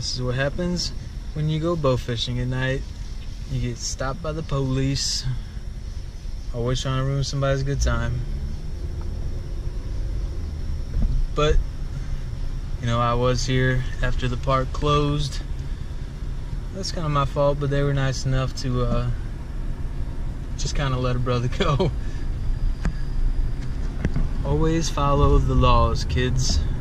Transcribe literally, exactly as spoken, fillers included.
this is what happens when you go bow fishing at night. You get stopped by the police. Always trying to ruin somebody's good time. But, you know, I was here after the park closed. That's kind of my fault, but they were nice enough to uh, just kind of let a brother go. Always follow the laws, kids.